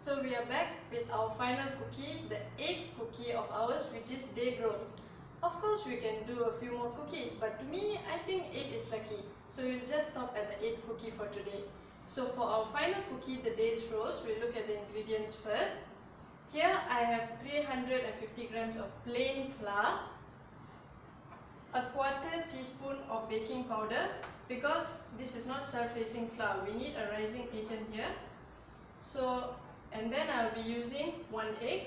So we are back with our final cookie, the 8th cookie of ours, which is date rolls. Of course we can do a few more cookies, but to me I think 8 is lucky. So we'll just stop at the 8th cookie for today. So for our final cookie, the dates rolls, we'll look at the ingredients first. Here I have 350 grams of plain flour, a quarter teaspoon of baking powder. Because this is not self-raising flour, we need a rising agent here. And then I'll be using 1 egg,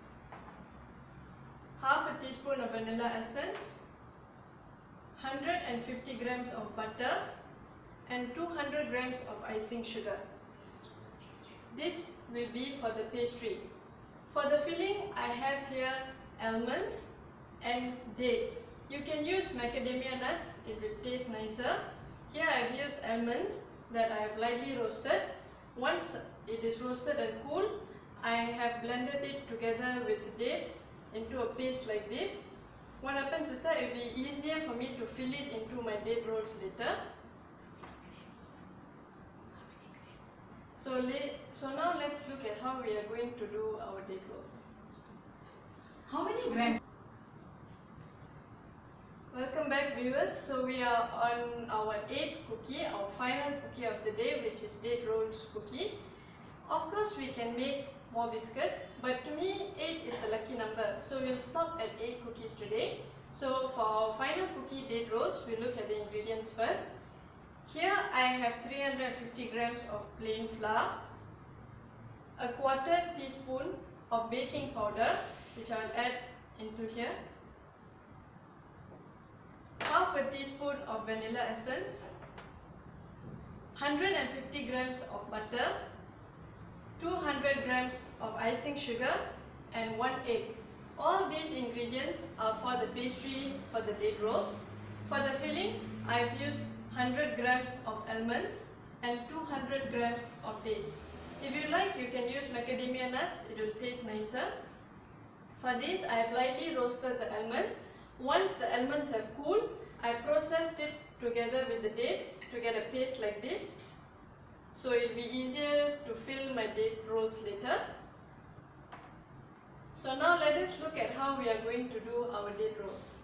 half a teaspoon of vanilla essence, 150 grams of butter and 200 grams of icing sugar. This will be for the pastry. For the filling, I have here almonds and dates. You can use macadamia nuts, it will taste nicer. Here I have used almonds that I have lightly roasted. Once it is roasted and cool, I have blended it together with the dates into a paste like this. What happens is that it will be easier for me to fill it into my date rolls later. So now let's look at how we are going to do our date rolls. How many grams? Welcome back, viewers. So we are on our 8th cookie, our final cookie of the day, which is date rolls cookie. Of course we can make more biscuits, but to me 8 is a lucky number, so we'll stop at 8 cookies today. So for our final cookie date rolls, we'll look at the ingredients first. Here I have 350 grams of plain flour, a quarter teaspoon of baking powder, which I'll add into here, half a teaspoon of vanilla essence, 150 grams of butter, 200 grams of icing sugar and 1 egg. All these ingredients are for the pastry, for the date rolls. For the filling, I have used 100 grams of almonds and 200 grams of dates. If you like, you can use macadamia nuts, it will taste nicer. For this, I have lightly roasted the almonds. Once the almonds have cooled, I processed it together with the dates to get a paste like this. So it will be easier to fill my date rolls later. So now let us look at how we are going to do our date rolls.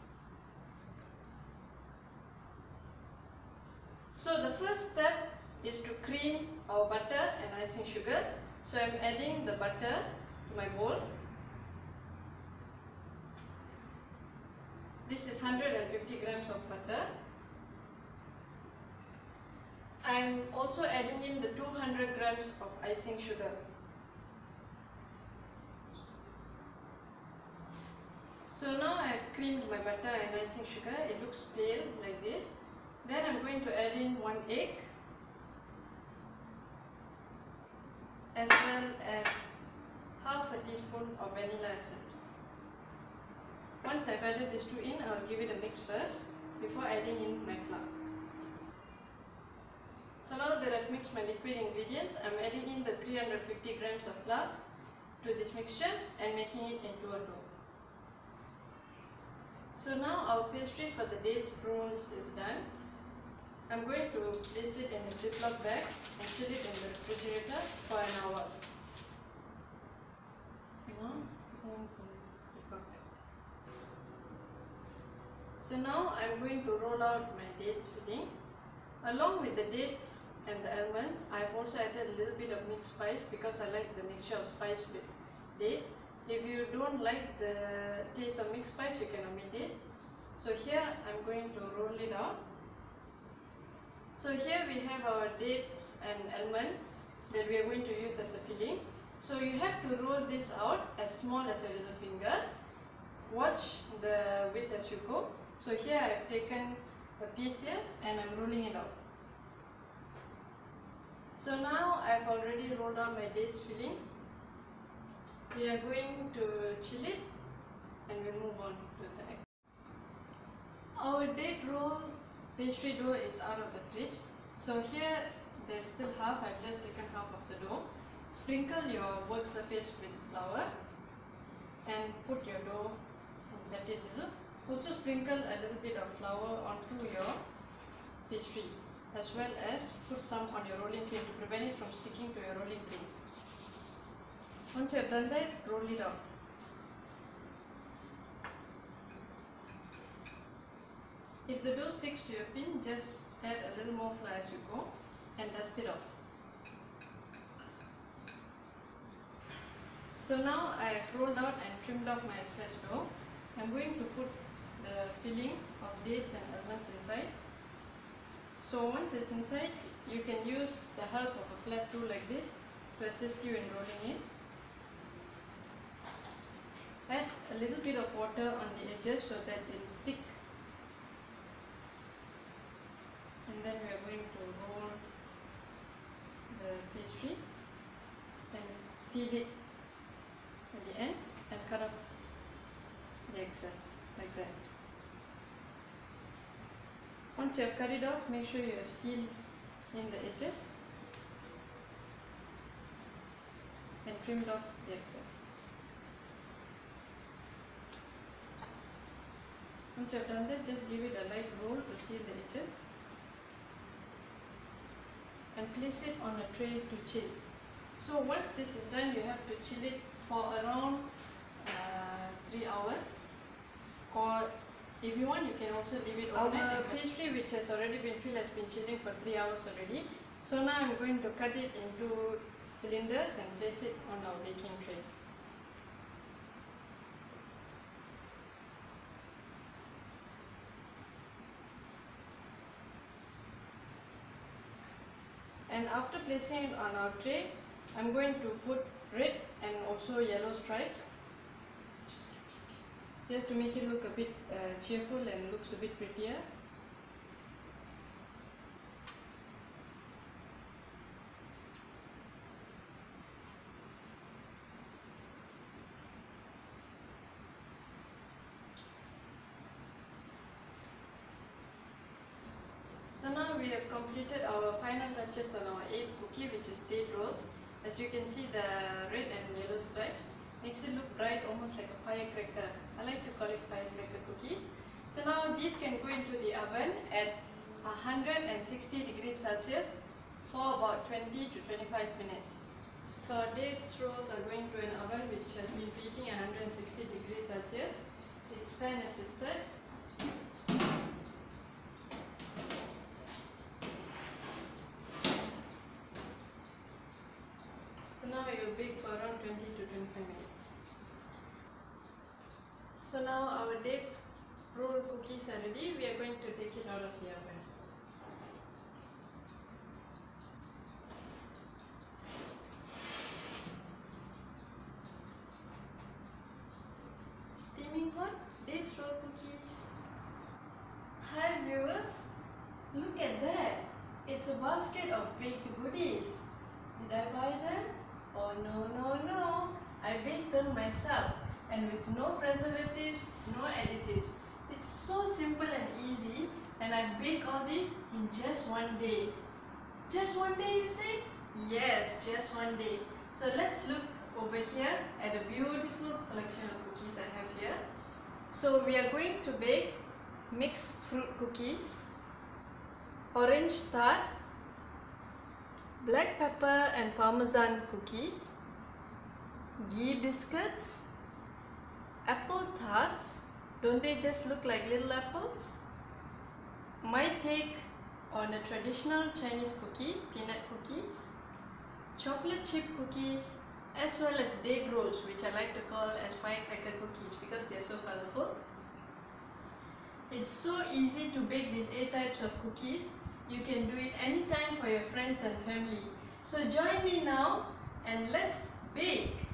So the first step is to cream our butter and icing sugar. So I am adding the butter to my bowl. This is 150 grams of butter. I am also adding in the 200 grams of icing sugar. So now I have creamed my butter and icing sugar. It looks pale like this. Then I am going to add in 1 egg as well as half a teaspoon of vanilla essence. Once I have added these two in, I will give it a mix first before adding in my flour. So now that I have mixed my liquid ingredients, I am adding in the 350 grams of flour to this mixture and making it into a dough. So now our pastry for the dates rolls is done. I am going to place it in a Ziploc bag and chill it in the refrigerator for an hour. So now I am going to Ziploc bag. So now I am going to roll out my dates filling. Along with the dates and the almonds, I have also added a little bit of mixed spice because I like the mixture of spice with dates. If you don't like the taste of mixed spice, you can omit it. So here I am going to roll it out. So here we have our dates and almond that we are going to use as a filling. So you have to roll this out as small as your little finger. Watch the width as you go. So here I have taken a piece here and I am rolling it out. So now I have already rolled out my dates filling. We are going to chill it and we'll move on to the egg. Our date roll pastry dough is out of the fridge. So here there's still half. I've just taken half of the dough. Sprinkle your work surface with flour and put your dough and pat it a little. Also sprinkle a little bit of flour onto your pastry, as well as put some on your rolling pin to prevent it from sticking to your rolling pin. Once you have done that, roll it out. If the dough sticks to your pin, just add a little more flour as you go and dust it off. So now I have rolled out and trimmed off my excess dough. I'm going to put the filling of dates and almonds inside. So once it's inside, you can use the help of a flat tool like this to assist you in rolling it. Add a little bit of water on the edges so that it will stick. And then we are going to roll the pastry and seal it at the end and cut off the excess like that. Once you have cut it off, make sure you have sealed in the edges and trimmed off the excess. Once you have done that, just give it a light roll to seal the edges and place it on a tray to chill. So once this is done, you have to chill it for around 3 hours, or if you want, you can also leave it overnight. Our pastry, which has already been filled, has been chilling for 3 hours already. So now I'm going to cut it into cylinders and place it on our baking tray. And after placing it on our tray, I'm going to put red and also yellow stripes just to make it look a bit cheerful and looks a bit prettier. So now we have completed our final touches on our 8th cookie, which is date rolls. As you can see, the red and yellow stripes makes it look bright, almost like a firecracker. I like to call it firecracker cookies. So now these can go into the oven at 160 degrees Celsius for about 20 to 25 minutes. So our date rolls are going to an oven which has been preheating at 160 degrees Celsius. It's fan assisted. So now it will bake for around 20 to 25 minutes. So now our dates roll cookies are ready. We are going to take it out of the oven. Steaming hot dates roll cookies. Hi viewers, look at that. It's a basket of baked goodies. Did I buy them? Oh no, I baked them myself, and with no preservatives, no additives. It's so simple and easy, and I've baked all these in just one day. Just one day, you say? Yes, just one day. So let's look over here at a beautiful collection of cookies I have here. So we are going to bake mixed fruit cookies, orange tart, black pepper and parmesan cookies, ghee biscuits, apple tarts. Don't they just look like little apples? My take on a traditional Chinese cookie, peanut cookies, chocolate chip cookies, as well as date rolls, which I like to call as firecracker cookies because they are so colorful. It's so easy to bake these 8 types of cookies. You can do it anytime for your friends and family. So join me now and let's bake!